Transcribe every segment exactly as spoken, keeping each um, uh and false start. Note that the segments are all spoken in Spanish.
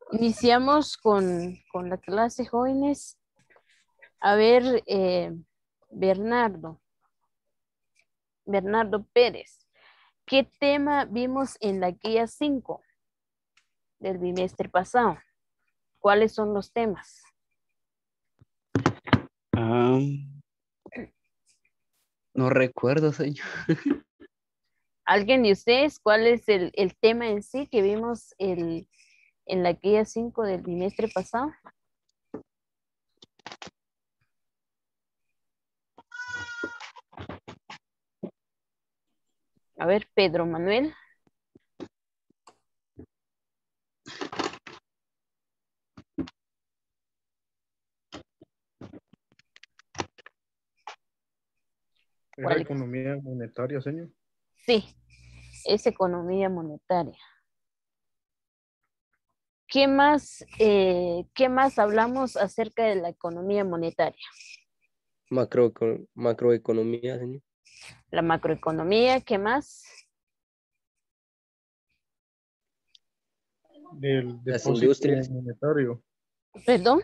Iniciamos con, con la clase, jóvenes. A ver, eh, Bernardo, Bernardo Pérez, ¿qué tema vimos en la guía cinco del bimestre pasado? ¿Cuáles son los temas? Ah, no recuerdo, señor. ¿Alguien de ustedes cuál es el, el tema en sí que vimos el, en la guía cinco del bimestre pasado? A ver, Pedro Manuel. Era ¿Cuál es? economía monetaria, señor. Sí, es economía monetaria. ¿Qué más, eh, ¿qué más hablamos acerca de la economía monetaria? Macro, macroeconomía, señor. La macroeconomía, ¿qué más? Del Las depósito industrias. monetario. Perdón,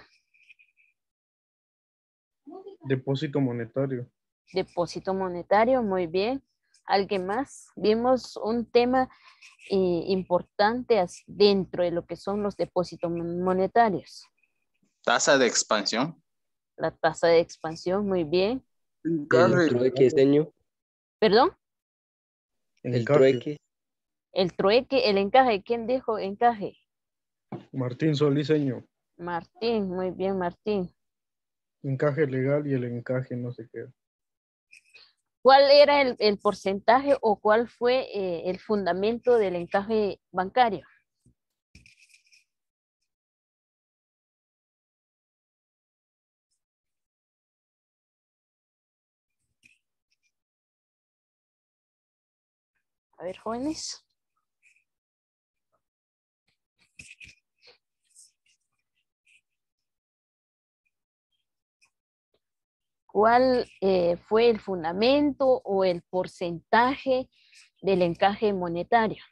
Depósito monetario. depósito monetario, muy bien. ¿Alguien más? Vimos un tema eh, importante as- dentro de lo que son los depósitos mon- monetarios. Tasa de expansión. La tasa de expansión, muy bien. El trueque, señor. ¿Perdón? El Encaje. trueque. El trueque, el encaje. ¿Quién dijo encaje? Martín Solís, señor. Martín, muy bien, Martín. Encaje legal y el encaje no sé qué. ¿Cuál era el, el porcentaje o cuál fue eh, el fundamento del encaje bancario? A ver, jóvenes. ¿Cuál eh, fue el fundamento o el porcentaje del encaje monetario?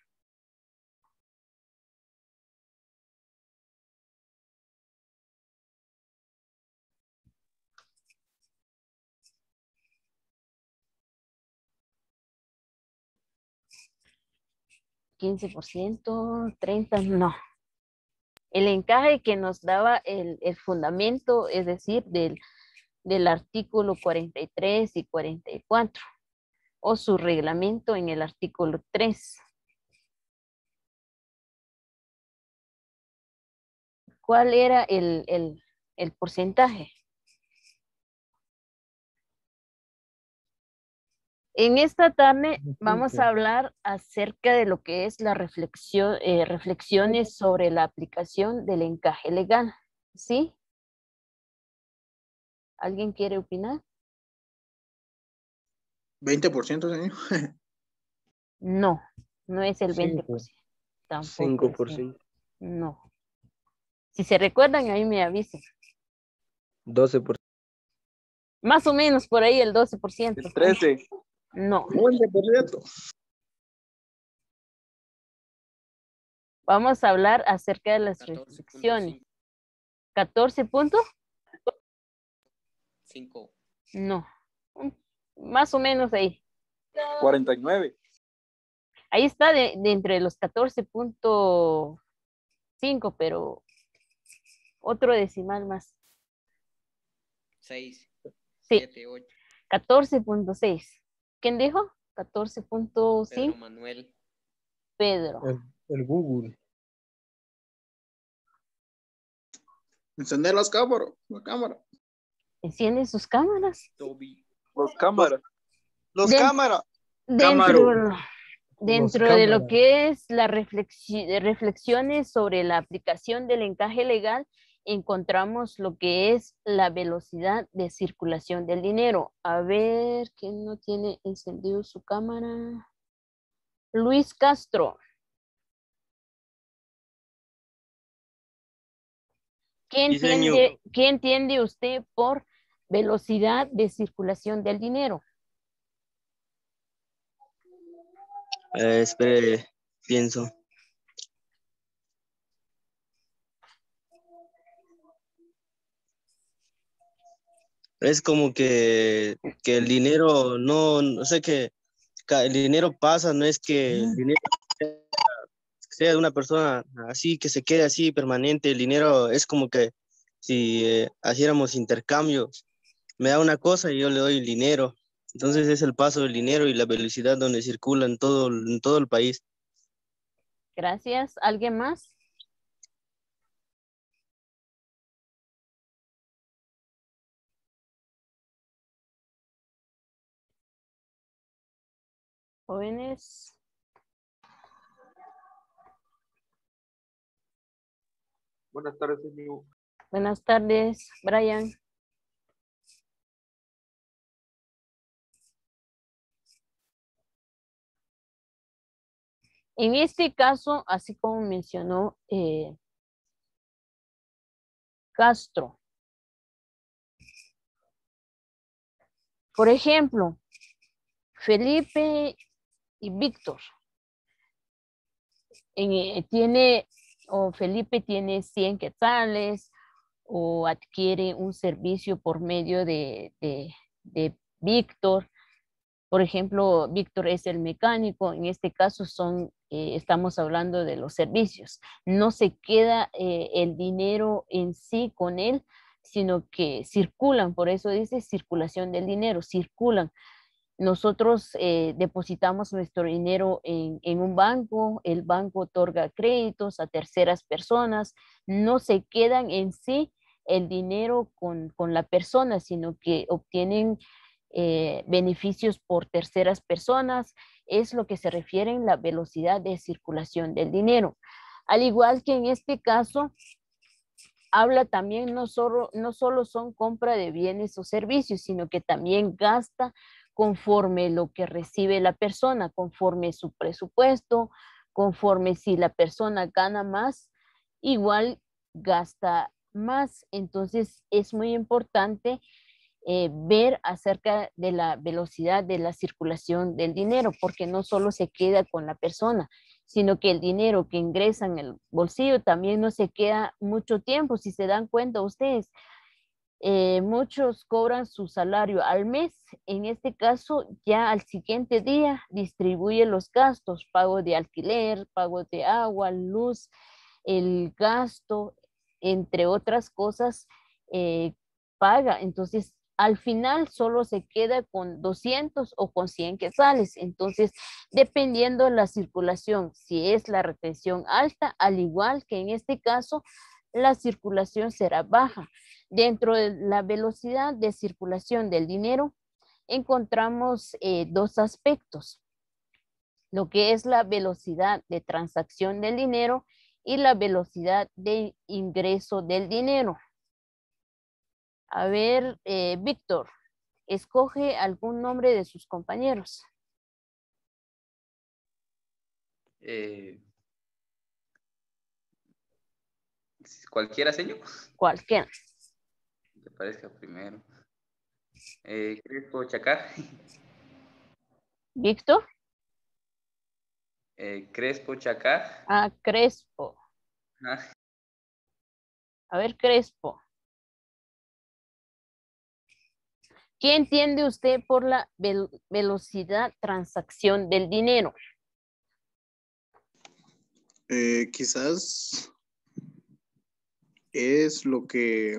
quince por ciento, treinta por ciento, no. El encaje que nos daba el, el fundamento, es decir, del, del artículo cuarenta y tres y cuarenta y cuatro, o su reglamento en el artículo tres. ¿Cuál era el, el, el porcentaje? En esta tarde vamos a hablar acerca de lo que es la reflexión, eh, reflexiones sobre la aplicación del encaje legal. ¿Sí? ¿Alguien quiere opinar? veinte por ciento, señor. No, no es el veinte por Cinco. ciento. Tampoco cinco es. por ciento. No. Si se recuerdan, ahí me avisen. doce por ciento. Más o menos por ahí el doce por ciento. El trece. No. once por ciento. Vamos a hablar acerca de las reflexiones. ¿catorce puntos? cinco. No. Más o menos ahí. cuarenta y nueve. Ahí está de, de entre los catorce punto cinco, pero otro decimal más. seis. Sí, siete, ocho. catorce punto seis. ¿Quién dijo? catorce punto Pedro cinco. Manuel. Pedro. El, el Google. Encender las cámaras. La cámara. ¿Encienden sus cámaras? Toby. Los cámaras. Los Den- cámaras. dentro, Los dentro de lo cámaras. que es las reflexiones sobre la aplicación del encaje legal, encontramos lo que es la velocidad de circulación del dinero. A ver, ¿quién no tiene encendido su cámara? Luis Castro. ¿Qué Sí, señor. entiende, ¿qué entiende usted por velocidad de circulación del dinero? Eh, espere, pienso. es como que, que el dinero no, no sé que ca- el dinero pasa, no es que el dinero sea de una persona así, que se quede así permanente. El dinero es como que si eh, haciéramos intercambios, me da una cosa y yo le doy el dinero. Entonces es el paso del dinero y la velocidad donde circula en todo, en todo el país. Gracias. ¿Alguien más? Jóvenes. Buenas tardes, señor. Buenas tardes, Brian. En este caso, así como mencionó eh, Castro, por ejemplo, Felipe y Víctor, en, eh, tiene, o Felipe tiene cien quetzales, o adquiere un servicio por medio de, de, de Víctor. Por ejemplo, Víctor es el mecánico, en este caso son, eh, estamos hablando de los servicios. No se queda eh, el dinero en sí con él, sino que circulan, por eso dice circulación del dinero, circulan. Nosotros eh, depositamos nuestro dinero en, en un banco, el banco otorga créditos a terceras personas, no se quedan en sí el dinero con, con la persona, sino que obtienen eh, beneficios por terceras personas. Es lo que se refiere en la velocidad de circulación del dinero. Al igual que en este caso, habla también no solo, no solo son compra de bienes o servicios, sino que también gasta conforme lo que recibe la persona, conforme su presupuesto, conforme si la persona gana más, igual gasta más. Entonces es muy importante eh, ver acerca de la velocidad de la circulación del dinero, porque no solo se queda con la persona, sino que el dinero que ingresa en el bolsillo también no se queda mucho tiempo. Si se dan cuenta ustedes, eh, muchos cobran su salario al mes, en este caso ya al siguiente día distribuye los gastos, pago de alquiler, pago de agua, luz, el gasto, entre otras cosas, eh, paga. Entonces, al final solo se queda con doscientos o con cien quetzales. Entonces, dependiendo de la circulación, si es la retención alta, al igual que en este caso, la circulación será baja. Dentro de la velocidad de circulación del dinero, encontramos eh, dos aspectos, lo que es la velocidad de transacción del dinero y la velocidad de ingreso del dinero. A ver, eh, Víctor, escoge algún nombre de sus compañeros. Eh, cualquiera, señor. Cualquiera. Que aparezca primero. Eh, Crespo Chacar. Víctor. Eh, Crespo Chacar. Ah, Crespo. Ah, A ver, Crespo. ¿Qué entiende usted por la vel velocidad transacción del dinero? Eh, quizás es lo que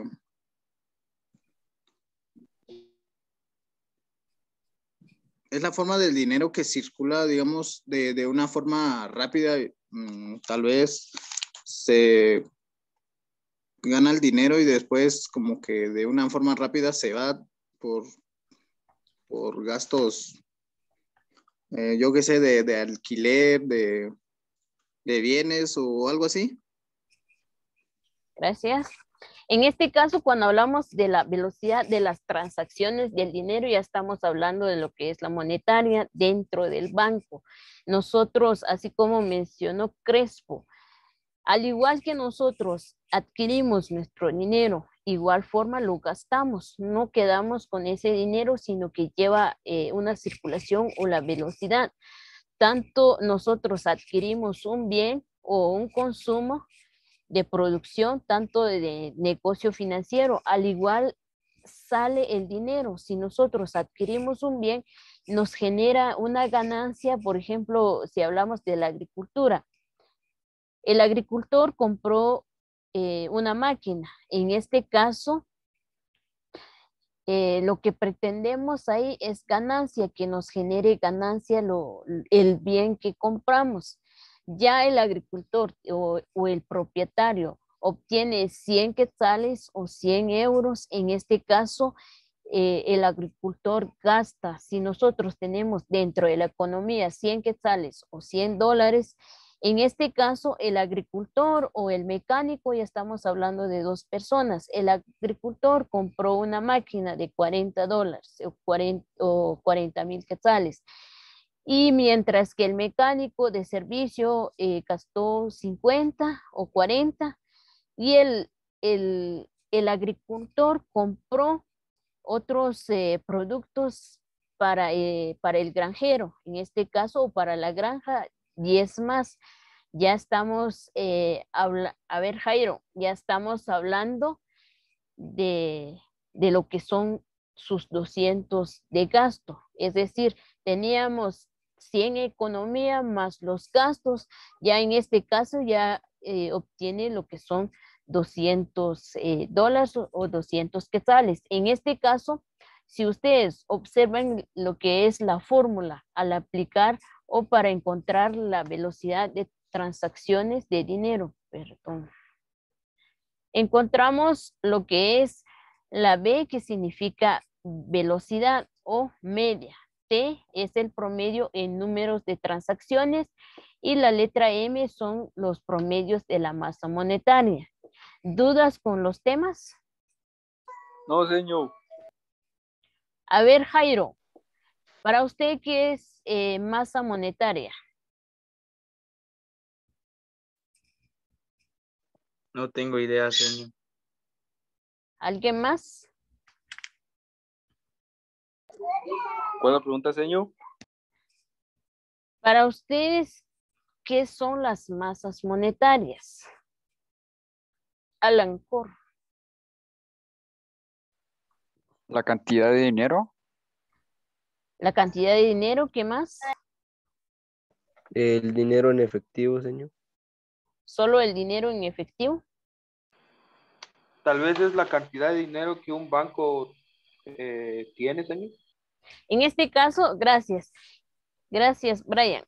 es la forma del dinero que circula, digamos, de, de una forma rápida. Mm, tal vez se gana el dinero y después como que de una forma rápida se va por, por gastos, eh, yo qué sé, de, de alquiler, de, de bienes o algo así. Gracias. En este caso, cuando hablamos de la velocidad de las transacciones del dinero, ya estamos hablando de lo que es la monetaria dentro del banco. Nosotros, así como mencionó Crespo, al igual que nosotros adquirimos nuestro dinero, igual forma lo gastamos, no quedamos con ese dinero, sino que lleva eh, una circulación o la velocidad. Tanto nosotros adquirimos un bien o un consumo de producción, tanto de, de negocio financiero, al igual sale el dinero. Si nosotros adquirimos un bien, nos genera una ganancia. Por ejemplo, si hablamos de la agricultura, el agricultor compró eh, una máquina. En este caso, eh, lo que pretendemos ahí es ganancia, que nos genere ganancia lo, el bien que compramos. Ya el agricultor o, o el propietario obtiene cien quetzales o cien euros. En este caso, eh, el agricultor gasta, si nosotros tenemos dentro de la economía cien quetzales o cien dólares, en este caso el agricultor o el mecánico, ya estamos hablando de dos personas. El agricultor compró una máquina de cuarenta dólares o cuarenta, o cuarenta mil quetzales. Y mientras que el mecánico de servicio eh, gastó cincuenta o cuarenta, y el, el, el agricultor compró otros eh, productos para, eh, para el granjero, en este caso, o para la granja, diez más. Ya estamos, eh, habla, a ver Jairo, ya estamos hablando de, de lo que son sus doscientos de gasto. Es decir, teníamos cien economía más los gastos, ya en este caso ya eh, obtiene lo que son doscientos eh, dólares o, o doscientos quetzales. En este caso, si ustedes observan lo que es la fórmula al aplicar o para encontrar la velocidad de transacciones de dinero, perdón, encontramos lo que es la B, que significa velocidad o media. T es el promedio en números de transacciones y la letra M son los promedios de la masa monetaria. ¿Dudas con los temas? No, señor. A ver, Jairo, para usted, ¿qué es eh, masa monetaria? No tengo idea, señor. ¿Alguien más? ¿Cuál es la pregunta, señor? Para ustedes, ¿qué son las masas monetarias? Alan Cor. La cantidad de dinero. La cantidad de dinero, ¿qué más? El dinero en efectivo, señor. ¿Solo el dinero en efectivo? Tal vez es la cantidad de dinero que un banco eh, tiene, señor. En este caso, gracias. Gracias, Brian.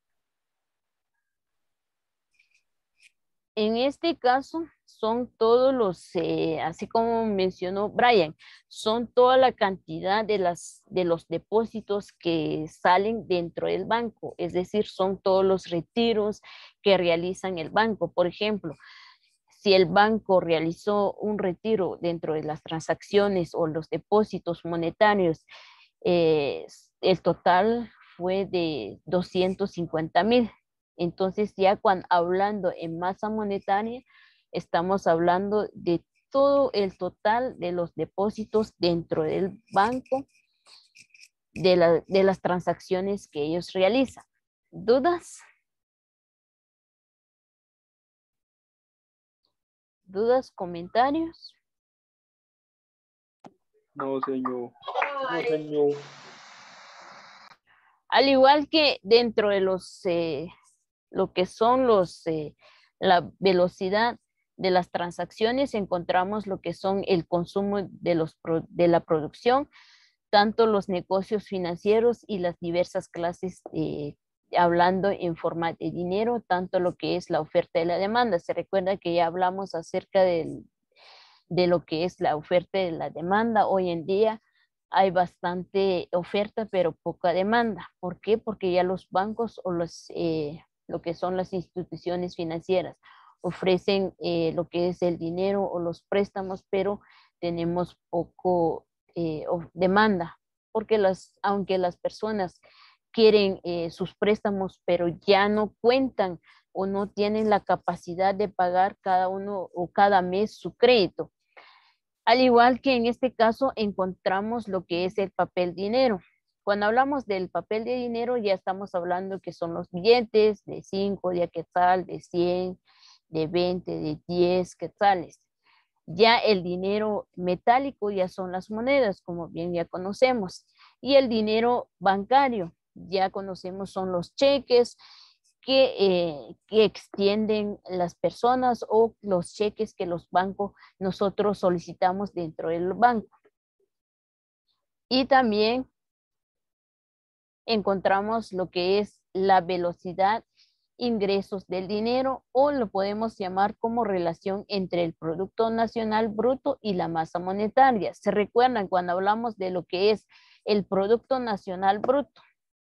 En este caso, son todos los, eh, así como mencionó Brian, son toda la cantidad de, las, de los depósitos que salen dentro del banco. Es decir, son todos los retiros que realizan el banco. Por ejemplo, si el banco realizó un retiro dentro de las transacciones o los depósitos monetarios, eh, el total fue de doscientos cincuenta mil. Entonces ya cuando hablando en masa monetaria, estamos hablando de todo el total de los depósitos dentro del banco, de, la, de las transacciones que ellos realizan. ¿Dudas? ¿Dudas, comentarios? No, señor. No, señor. Al igual que dentro de los, eh, lo que son los, eh, la velocidad de las transacciones, encontramos lo que son el consumo de, los, de la producción, tanto los negocios financieros y las diversas clases, eh, hablando en forma de dinero, tanto lo que es la oferta y la demanda. Se recuerda que ya hablamos acerca del, de lo que es la oferta y la demanda. Hoy en día hay bastante oferta, pero poca demanda. ¿Por qué? Porque ya los bancos o los, eh, lo que son las instituciones financieras ofrecen eh, lo que es el dinero o los préstamos, pero tenemos poco eh, demanda, porque las, aunque las personas quieren eh, sus préstamos, pero ya no cuentan o no tienen la capacidad de pagar cada uno o cada mes su crédito. Al igual que en este caso encontramos lo que es el papel dinero. Cuando hablamos del papel de dinero ya estamos hablando que son los billetes de cinco, de quetzal, de cien, de veinte, de diez quetzales. Ya el dinero metálico ya son las monedas, como bien ya conocemos. Y el dinero bancario, ya conocemos, son los cheques que, eh, que extienden las personas o los cheques que los bancos nosotros solicitamos dentro del banco. Y también encontramos lo que es la velocidad ingresos del dinero, o lo podemos llamar como relación entre el Producto Nacional Bruto y la masa monetaria. ¿Se recuerdan cuando hablamos de lo que es el Producto Nacional Bruto?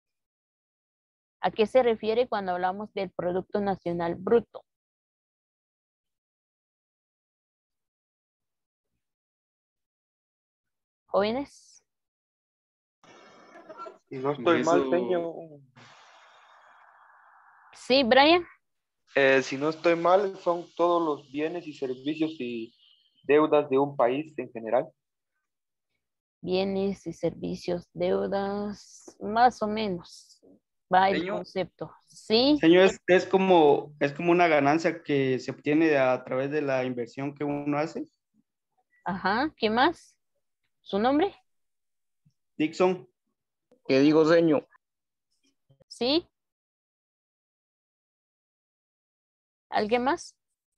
¿A qué se refiere cuando hablamos del Producto Nacional Bruto? ¿Jóvenes? Si no estoy Eso- mal, señor, Sí, Brian. eh, si no estoy mal, son todos los bienes y servicios y deudas de un país en general. Bienes y servicios, deudas, más o menos. Va el Señor. concepto. Sí, Señor, es, es como, es como una ganancia que se obtiene a través de la inversión que uno hace. ajá, ¿qué más? ¿Su nombre? Dixon, ¿Qué digo, señor? ¿Sí? ¿Alguien más?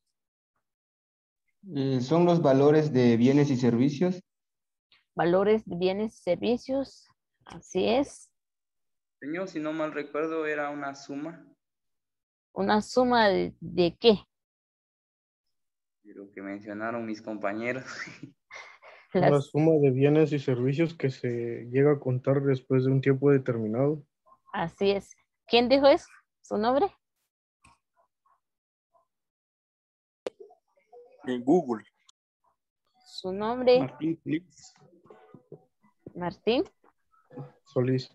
Eh, son los valores de bienes y servicios. Valores de bienes y servicios. Así es. Señor, si no mal recuerdo, era una suma ¿Una suma de, de qué? de lo que mencionaron mis compañeros. La Las, suma de bienes y servicios que se llega a contar después de un tiempo determinado. así es. ¿Quién dijo eso? ¿Su nombre? En Google. ¿Su nombre? Martín Félix. Martín Solís.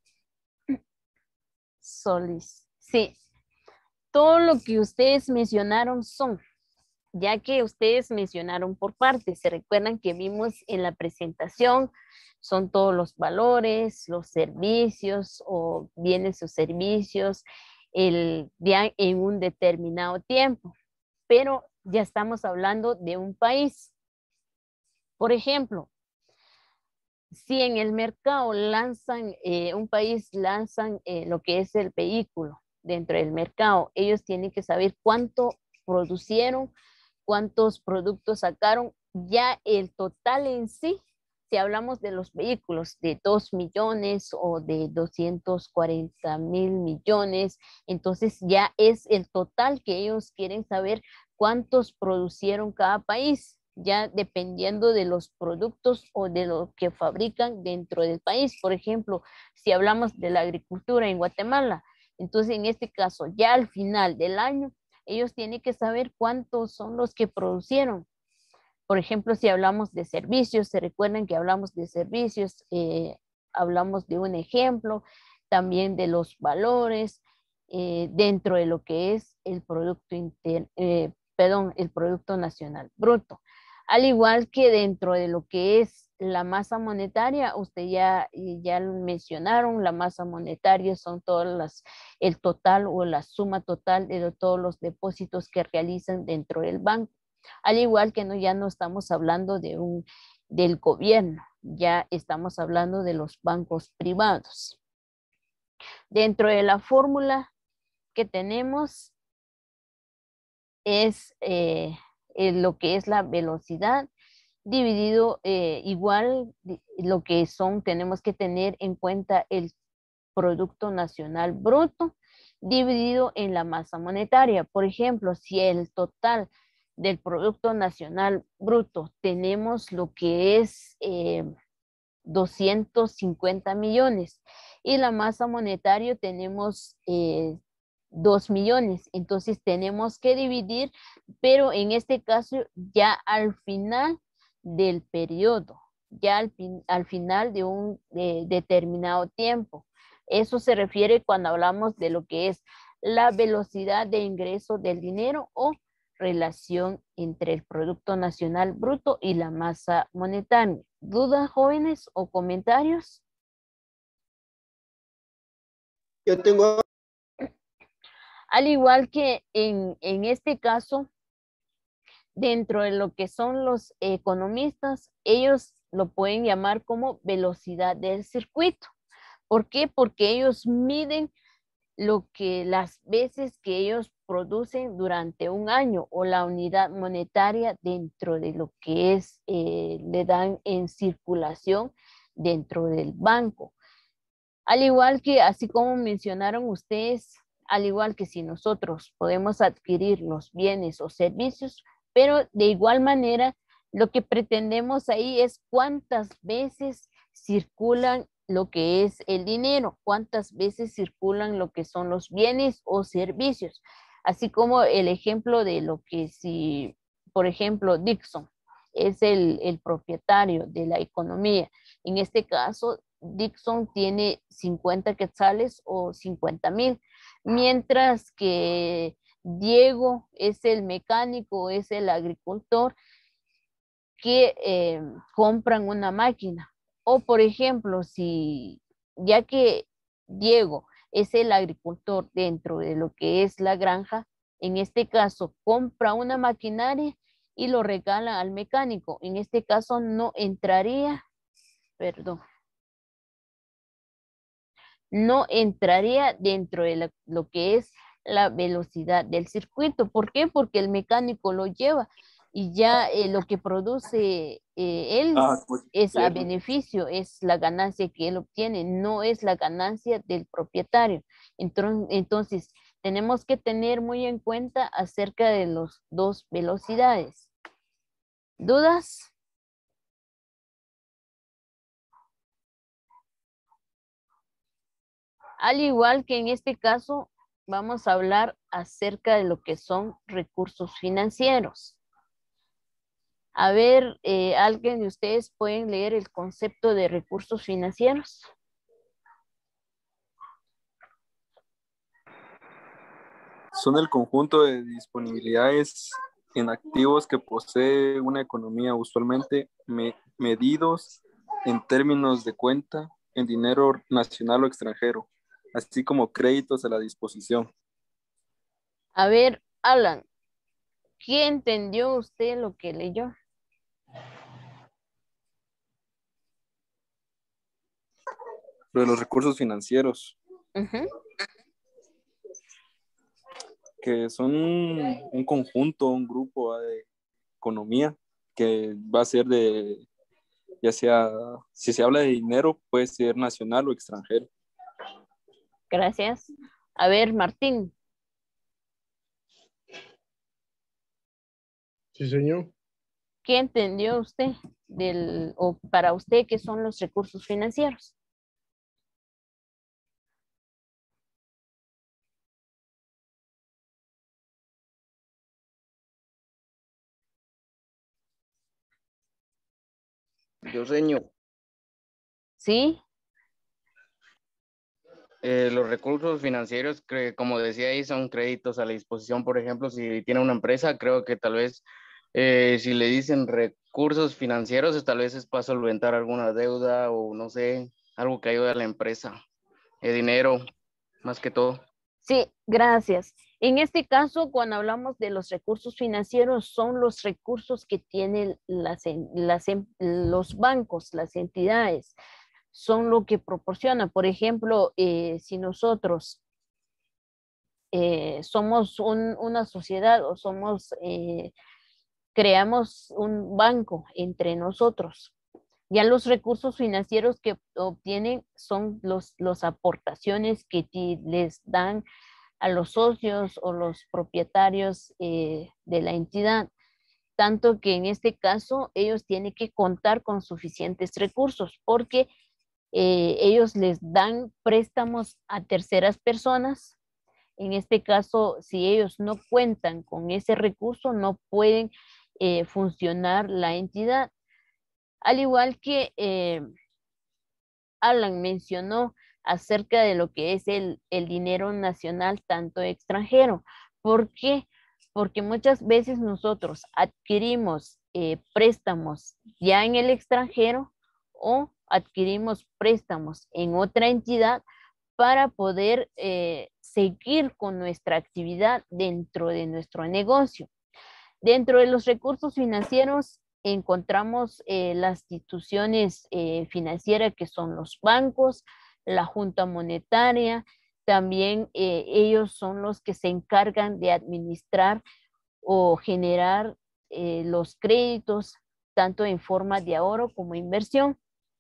Solís. Sí. Todo lo que ustedes mencionaron son, ya que ustedes mencionaron por partes, se recuerdan que vimos en la presentación, son todos los valores, los servicios o bienes o servicios el, ya en un determinado tiempo, pero ya estamos hablando de un país. Por ejemplo, si en el mercado lanzan, eh, un país lanzan eh, lo que es el vehículo dentro del mercado, ellos tienen que saber cuánto producieron, cuántos productos sacaron, ya el total en sí, si hablamos de los vehículos de dos millones o de doscientos cuarenta mil millones, entonces ya es el total que ellos quieren saber cuántos producieron cada país, ya dependiendo de los productos o de lo que fabrican dentro del país. Por ejemplo, si hablamos de la agricultura en Guatemala, entonces en este caso, ya al final del año, ellos tienen que saber cuántos son los que producieron. Por ejemplo, si hablamos de servicios, se recuerdan que hablamos de servicios, eh, hablamos de un ejemplo, también de los valores eh, dentro de lo que es el Producto Inter, eh, perdón, el Producto Nacional Bruto. Al igual que dentro de lo que es la masa monetaria, usted ya, ya lo mencionaron, la masa monetaria son todas las, el total o la suma total de todos los depósitos que realizan dentro del banco. Al igual que no, ya no estamos hablando de un, del gobierno, ya estamos hablando de los bancos privados. Dentro de la fórmula que tenemos es eh, eh, lo que es la velocidad dividido eh, igual lo que son, tenemos que tener en cuenta el Producto Nacional Bruto dividido en la masa monetaria. Por ejemplo, si el total del Producto Nacional Bruto tenemos lo que es eh, doscientos cincuenta millones y la masa monetaria tenemos eh, dos millones. Entonces tenemos que dividir, pero en este caso ya al final del periodo, ya al, fin, al final de un de, determinado tiempo. Eso se refiere cuando hablamos de lo que es la velocidad de ingreso del dinero o relación entre el Producto Nacional Bruto y la masa monetaria. ¿Dudas, jóvenes, o comentarios? Yo tengo, Al igual que en, en este caso, Dentro de lo que son los economistas, ellos lo pueden llamar como velocidad del circuito. ¿Por qué? Porque ellos miden lo que las veces que ellos producen durante un año o la unidad monetaria dentro de lo que es, eh, le dan en circulación dentro del banco. Al igual que, así como mencionaron ustedes, al igual que si nosotros podemos adquirir los bienes o servicios, pero de igual manera lo que pretendemos ahí es cuántas veces circulan lo que es el dinero, cuántas veces circulan lo que son los bienes o servicios, así como el ejemplo de lo que si, por ejemplo, Dixon es el, el propietario de la economía. En este caso, Dixon tiene cincuenta quetzales o cincuenta mil, mientras que Diego es el mecánico, es el agricultor que eh, compran una máquina. O por ejemplo, si ya que Diego es el agricultor dentro de lo que es la granja, en este caso compra una maquinaria y lo regala al mecánico. En este caso no entraría, perdón, no entraría dentro de la, lo que es la velocidad del circuito. ¿Por qué? Porque el mecánico lo lleva y ya eh, lo que produce eh, él Ah, pues, es a bien. beneficio, es la ganancia que él obtiene, no es la ganancia del propietario. Entonces, entonces tenemos que tener muy en cuenta acerca de las dos velocidades. ¿Dudas? Al igual que en este caso, vamos a hablar acerca de lo que son recursos financieros. A ver, eh, ¿alguien de ustedes pueden leer el concepto de recursos financieros? Son el conjunto de disponibilidades en activos que posee una economía, usualmente me- medidos en términos de cuenta, en dinero nacional o extranjero, así como créditos a la disposición. A ver, Alan, ¿qué entendió usted lo que leyó? Lo de los recursos financieros, Ujú. que son un, un conjunto, un grupo ah, de economía que va a ser de, ya sea, si se habla de dinero, puede ser nacional o extranjero. Gracias. A ver, Martín, Sí, señor. ¿qué entendió usted del, o para usted qué son los recursos financieros? Yo señor, ¿Sí? eh, los recursos financieros, que, como decía ahí, son créditos a la disposición. Por ejemplo, si tiene una empresa, creo que tal vez eh, si le dicen recursos financieros, tal vez es para solventar alguna deuda o no sé, algo que ayude a la empresa. El dinero, más que todo. Sí, gracias. En este caso, cuando hablamos de los recursos financieros, son los recursos que tienen las, en- las en- los bancos, las entidades, son lo que proporcionan. Por ejemplo, eh, si nosotros eh, somos un- una sociedad o somos, eh, creamos un banco entre nosotros, ya los recursos financieros que obtienen son los, los aportaciones que ti- les dan a los socios o los propietarios eh, de la entidad. Tanto que en este caso ellos tienen que contar con suficientes recursos porque eh, ellos les dan préstamos a terceras personas. En este caso, si ellos no cuentan con ese recurso, no pueden eh, funcionar la entidad. Al igual que eh, Alan mencionó acerca de lo que es el, el dinero nacional tanto extranjero. ¿Por qué? Porque muchas veces nosotros adquirimos eh, préstamos ya en el extranjero o adquirimos préstamos en otra entidad para poder eh, seguir con nuestra actividad dentro de nuestro negocio. Dentro de los recursos financieros encontramos eh, las instituciones eh, financieras que son los bancos, la Junta Monetaria, también eh, ellos son los que se encargan de administrar o generar eh, los créditos, tanto en forma de ahorro como inversión.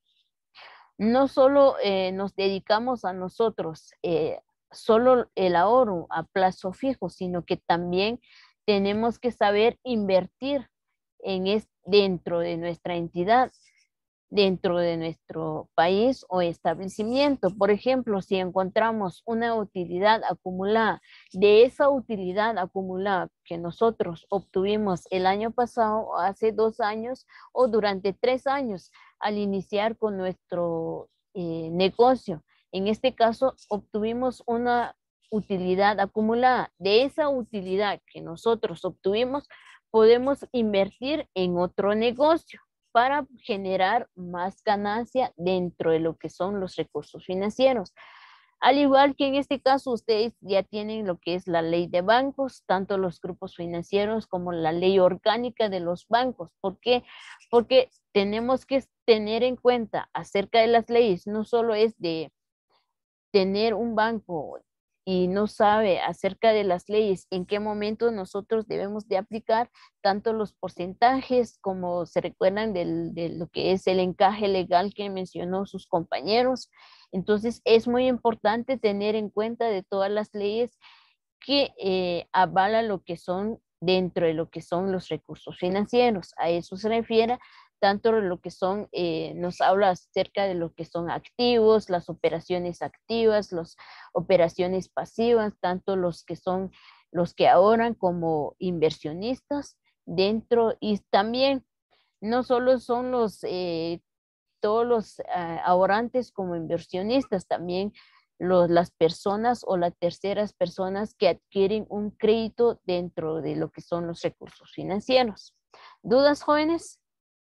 No solo eh, nos dedicamos a nosotros, eh, solo el ahorro a plazo fijo, sino que también tenemos que saber invertir en es, dentro de nuestra entidad, dentro de nuestro país o establecimiento. Por ejemplo, si encontramos una utilidad acumulada, de esa utilidad acumulada que nosotros obtuvimos el año pasado, hace dos años o durante tres años, al iniciar con nuestro eh, negocio, en este caso obtuvimos una utilidad acumulada. De esa utilidad que nosotros obtuvimos, podemos invertir en otro negocio para generar más ganancia dentro de lo que son los recursos financieros. Al igual que en este caso ustedes ya tienen lo que es la ley de bancos, tanto los grupos financieros como la ley orgánica de los bancos. ¿Por qué? Porque tenemos que tener en cuenta acerca de las leyes, no solo es de tener un banco y no sabe acerca de las leyes, en qué momento nosotros debemos de aplicar tanto los porcentajes como se recuerdan del, de lo que es el encaje legal que mencionó sus compañeros. Entonces es muy importante tener en cuenta de todas las leyes que eh, avalan lo que son dentro de lo que son los recursos financieros. A eso se refiere tanto lo que son, eh, nos habla acerca de lo que son activos, las operaciones activas, las operaciones pasivas, tanto los que son los que ahorran como inversionistas dentro, y también no solo son los, eh, todos los uh, ahorrantes como inversionistas, también los, las personas o las terceras personas que adquieren un crédito dentro de lo que son los recursos financieros. ¿Dudas, jóvenes?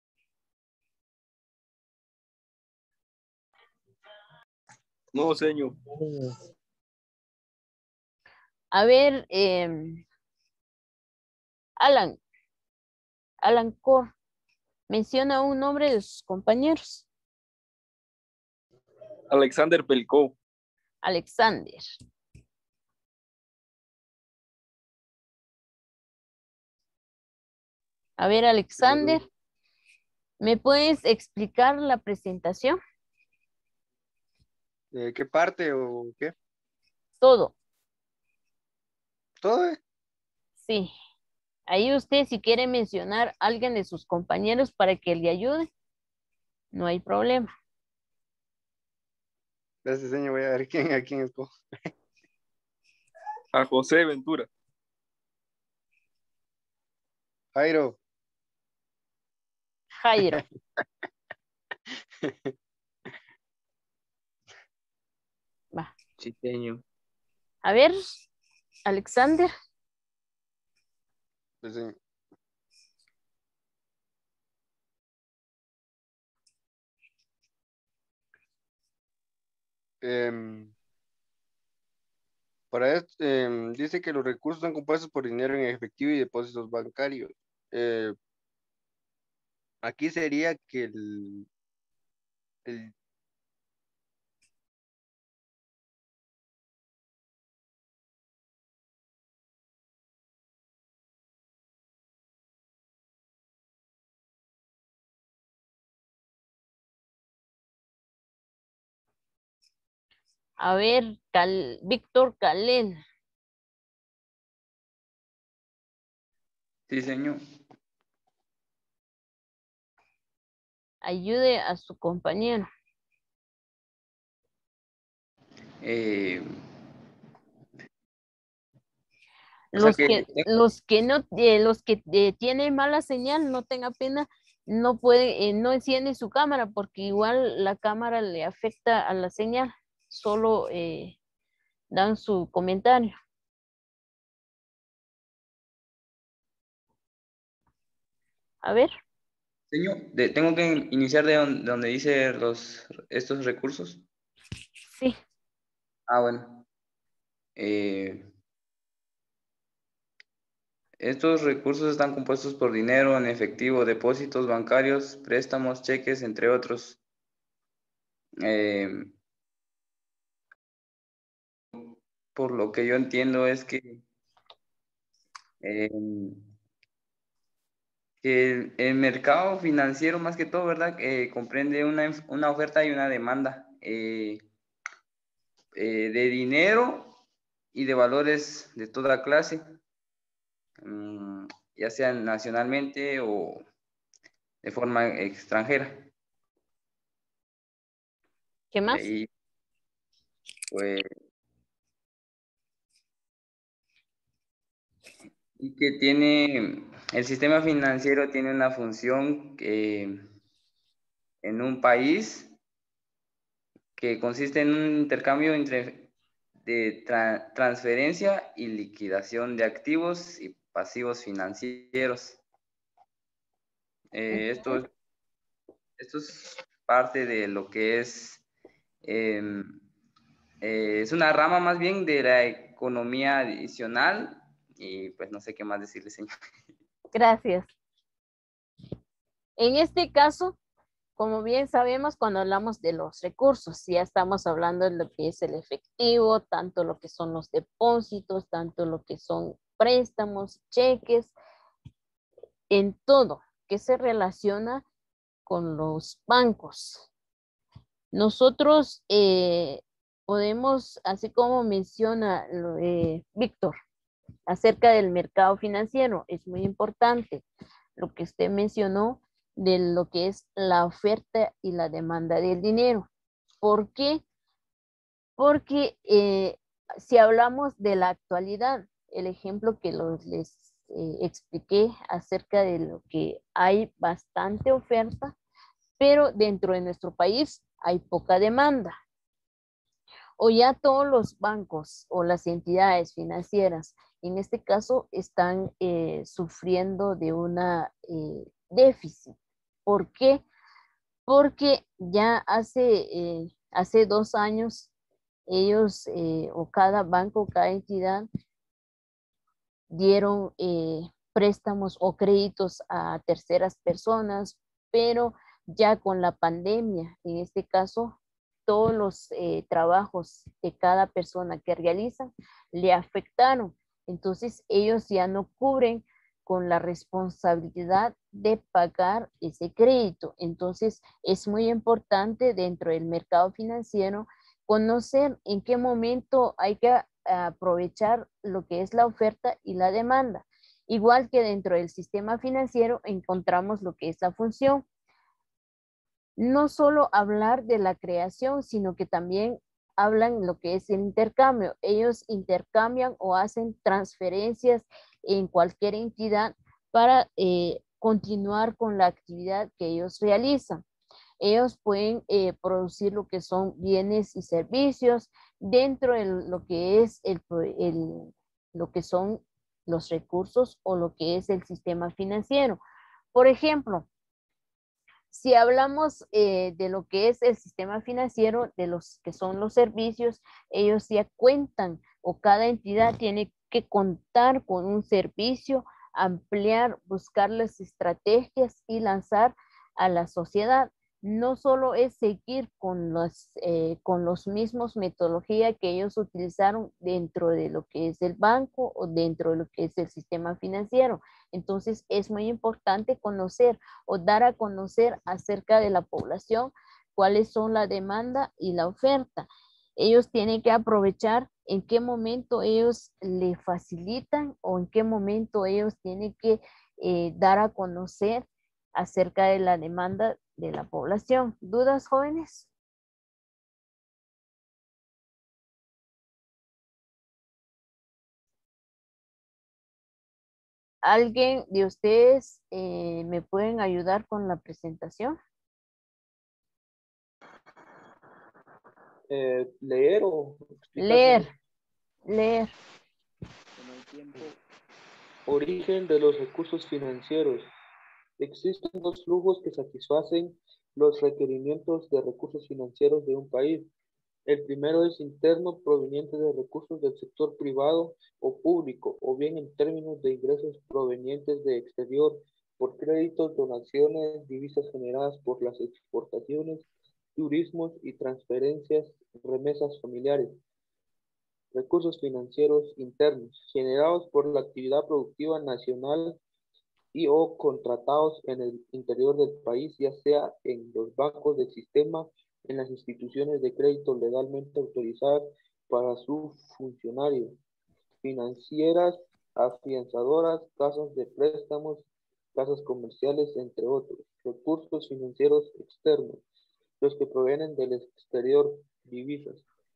No, señor. A ver, eh, Alan, Alan Cor, menciona un nombre de sus compañeros. Alexander Pelcó. Alexander. A ver, Alexander, ¿me puedes explicar la presentación? ¿De qué parte o qué? Todo. ¿Todo? Sí. Ahí usted, si quiere mencionar a alguien de sus compañeros para que le ayude, no hay problema. Gracias, señor. Voy a ver quién, a quién escojo. A José Ventura. Jairo. Jairo. Va. Sí, señor. A ver, Alexander. Pues, sí. Eh, para esto, eh, dice que los recursos son compuestos por dinero en efectivo y depósitos bancarios. Eh, aquí sería que el, el A ver, Cal, Víctor Calel. Sí, señor. Ayude a su compañero. Eh, Los que, que, los que no, eh, los que eh, tienen mala señal, no tenga pena, no puede, eh, no enciende su cámara porque igual la cámara le afecta a la señal. Solo eh, dan su comentario. A ver. señor, de, tengo que iniciar de donde, donde dice los, estos recursos. Sí. Ah, bueno. Eh, estos recursos están compuestos por dinero en efectivo, depósitos bancarios, préstamos, cheques, entre otros. Eh, por lo que yo entiendo es que, eh, que el, el mercado financiero, más que todo, ¿verdad? Eh, comprende una, una oferta y una demanda eh, eh, de dinero y de valores de toda clase, um, ya sean nacionalmente o de forma extranjera. ¿Qué más? Y pues, y que tiene, el sistema financiero tiene una función que en un país que consiste en un intercambio entre de tra transferencia y liquidación de activos y pasivos financieros. Eh, esto, esto es parte de lo que es, eh, eh, es una rama más bien de la economía adicional y pues no sé qué más decirle, señor. Gracias. En este caso, como bien sabemos, cuando hablamos de los recursos, ya estamos hablando de lo que es el efectivo, tanto lo que son los depósitos, tanto lo que son préstamos, cheques, en todo que se relaciona con los bancos. Nosotros eh, podemos, así como menciona eh, Víctor, acerca del mercado financiero, es muy importante lo que usted mencionó de lo que es la oferta y la demanda del dinero. ¿Por qué? Porque eh, si hablamos de la actualidad, el ejemplo que los, les eh, expliqué acerca de lo que hay bastante oferta, pero dentro de nuestro país hay poca demanda. O ya todos los bancos o las entidades financieras, en este caso, están eh, sufriendo de una eh, déficit. ¿Por qué? Porque ya hace, eh, hace dos años, ellos eh, o cada banco, cada entidad, dieron eh, préstamos o créditos a terceras personas, pero ya con la pandemia, en este caso, todos los eh, trabajos de cada persona que realizan le afectaron. Entonces, ellos ya no cubren con la responsabilidad de pagar ese crédito. Entonces, es muy importante dentro del mercado financiero conocer en qué momento hay que aprovechar lo que es la oferta y la demanda. Igual que dentro del sistema financiero encontramos lo que es la función. No solo hablar de la creación, sino que también hablan lo que es el intercambio. Ellos intercambian o hacen transferencias en cualquier entidad para eh, continuar con la actividad que ellos realizan. Ellos pueden eh, producir lo que son bienes y servicios dentro de lo que es el, el, lo que son los recursos o lo que es el sistema financiero. Por ejemplo, si hablamos eh, de lo que es el sistema financiero, de los que son los servicios, ellos ya cuentan o cada entidad tiene que contar con un servicio, ampliar, buscar las estrategias y lanzar a la sociedad. No solo es seguir con los, eh, con los mismos metodologías que ellos utilizaron dentro de lo que es el banco o dentro de lo que es el sistema financiero. Entonces es muy importante conocer o dar a conocer acerca de la población cuáles son la demanda y la oferta. Ellos tienen que aprovechar en qué momento ellos le facilitan o en qué momento ellos tienen que eh, dar a conocer acerca de la demanda de la población. ¿Dudas, jóvenes? ¿Alguien de ustedes eh, me pueden ayudar con la presentación? Eh, leer o leer, leer. Origen de los recursos financieros. Existen dos flujos que satisfacen los requerimientos de recursos financieros de un país. El primero es interno, proveniente de recursos del sector privado o público, o bien en términos de ingresos provenientes de exterior, por créditos, donaciones, divisas generadas por las exportaciones, turismos y transferencias, remesas familiares. Recursos financieros internos, generados por la actividad productiva nacional y o contratados en el interior del país, ya sea en los bancos del sistema, en las instituciones de crédito legalmente autorizadas para su funcionario, financieras, afianzadoras, casas de préstamos, casas comerciales, entre otros. Recursos financieros externos, los que provienen del exterior, divisas.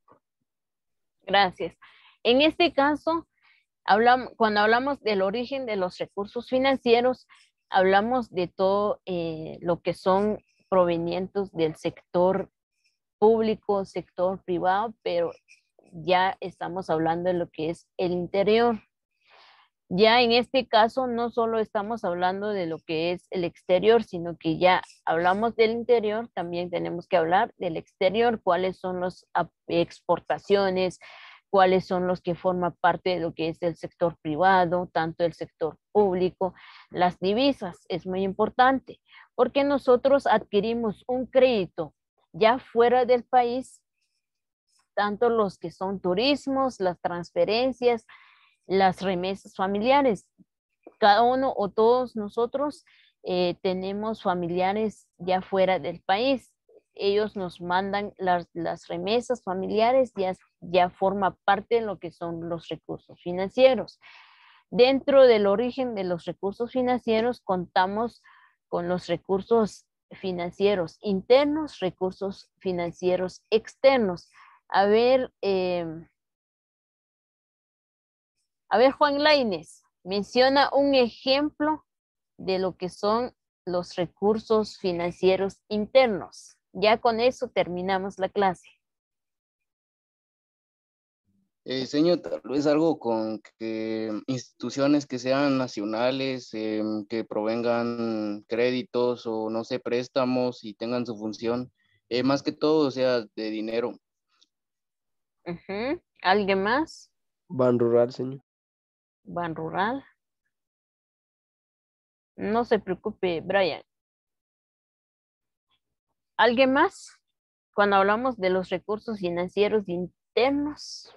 Gracias. En este caso, hablamos, cuando hablamos del origen de los recursos financieros, hablamos de todo eh, lo que son provenientes del sector público, sector privado, pero ya estamos hablando de lo que es el interior. Ya en este caso no solo estamos hablando de lo que es el exterior, sino que ya hablamos del interior, también tenemos que hablar del exterior, cuáles son las exportaciones, cuáles son los que forman parte de lo que es el sector privado, tanto el sector público. Las divisas es muy importante, porque nosotros adquirimos un crédito ya fuera del país, tanto los que son turismos, las transferencias, las remesas familiares. Cada uno o todos nosotros eh, tenemos familiares ya fuera del país. Ellos nos mandan las, las remesas familiares, ya, ya forma parte de lo que son los recursos financieros. Dentro del origen de los recursos financieros contamos con los recursos financieros internos, recursos financieros externos. A ver, eh, a ver, Juan Lainez, menciona un ejemplo de lo que son los recursos financieros internos. Ya con eso terminamos la clase. Eh, señor, tal vez algo con que instituciones que sean nacionales, eh, que provengan créditos o no sé, préstamos y tengan su función, eh, más que todo, o sea, de dinero. Uh-huh. ¿Alguien más? Ban rural, señor. Ban rural. No se preocupe, Brian. ¿Alguien más? Cuando hablamos de los recursos financieros internos.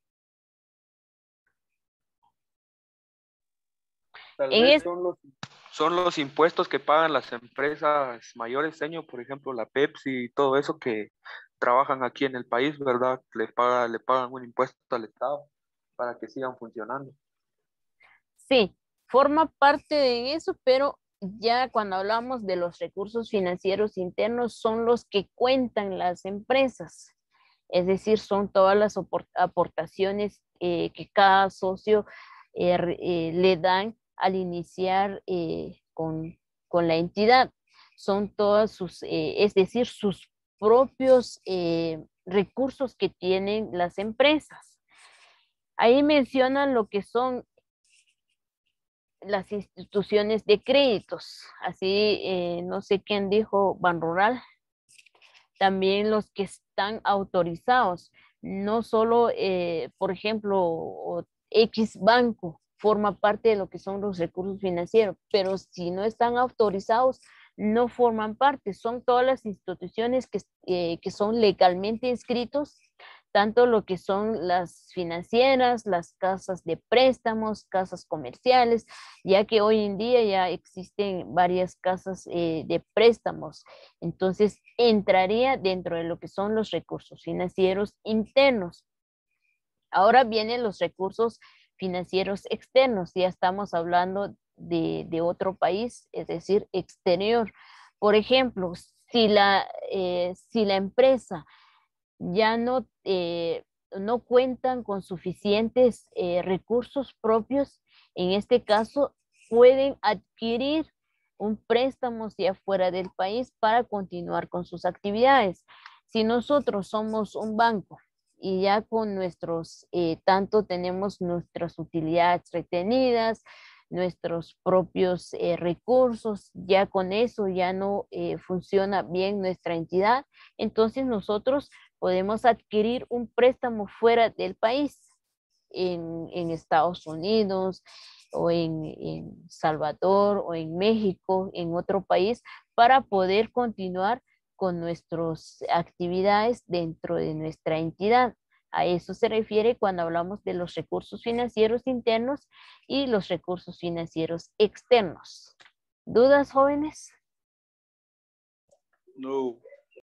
Tal En vez es- son los, son los impuestos que pagan las empresas mayores, señor, por ejemplo, la Pepsi y todo eso que trabajan aquí en el país, ¿verdad? Les paga, le pagan un impuesto al Estado para que sigan funcionando. Sí, forma parte de eso, pero ya cuando hablamos de los recursos financieros internos son los que cuentan las empresas. Es decir, son todas las aportaciones eh, que cada socio eh, eh, le dan al iniciar eh, con, con la entidad. Son todas sus, eh, es decir, sus propios eh, recursos que tienen las empresas. Ahí mencionan lo que son las instituciones de créditos. Así, eh, no sé quién dijo, Banrural. También los que están autorizados. No solo, eh, por ejemplo, X banco forma parte de lo que son los recursos financieros, pero si no están autorizados, no forman parte. Son todas las instituciones que, eh, que son legalmente inscritos, tanto lo que son las financieras, las casas de préstamos, casas comerciales, ya que hoy en día ya existen varias casas eh, de préstamos. Entonces, entraría dentro de lo que son los recursos financieros internos. Ahora vienen los recursos financieros externos. Ya estamos hablando de, de otro país, es decir, exterior. Por ejemplo, si la, eh, si la empresa ya no, eh, no cuentan con suficientes eh, recursos propios, en este caso pueden adquirir un préstamo hacia fuera del país para continuar con sus actividades. Si nosotros somos un banco y ya con nuestros, eh, tanto tenemos nuestras utilidades retenidas, nuestros propios eh, recursos, ya con eso ya no eh, funciona bien nuestra entidad, entonces nosotros Podemos adquirir un préstamo fuera del país, en, en Estados Unidos, o en, en Salvador, o en México, en otro país, para poder continuar con nuestras actividades dentro de nuestra entidad. A eso se refiere cuando hablamos de los recursos financieros internos y los recursos financieros externos. ¿Dudas, jóvenes? No.